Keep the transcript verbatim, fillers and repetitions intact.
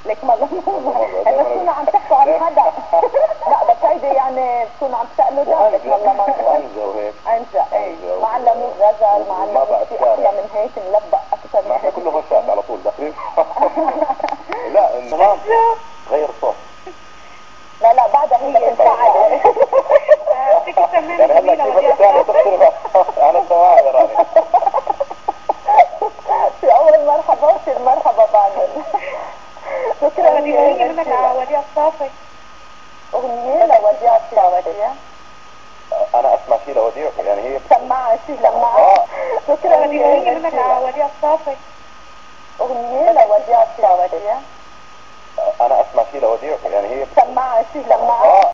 لك مرة هلا بتكونوا عم تحكوا عن حدا. لا بس هيدي يعني بتكونوا عم تسألوا ده لك والله ما وانجا وهيك انجا ايه ما علموك غزل ما علموك شيء احلى من هيك نلبق اكثر ما احنا كله هوشات على طول داخلين. لا تمام غير الصوت. لا لا بعدها هي تنفعل. فيك تسمعني جميلة وديع صافي. انا سواء يا راني. في اول مرحبا وفي المرحبا بعمل. شكرا وديعيني منك على وديع صافي. اغنية لوديع صافي. انا اسمع شيء لوديع يعني هي سماعة شيء سماعة. شكرا وديعيني منك على وديع صافي. اغنية لوديع صافي. انا اسمع شيء لوديع يعني هي سماعة شيء سماعة.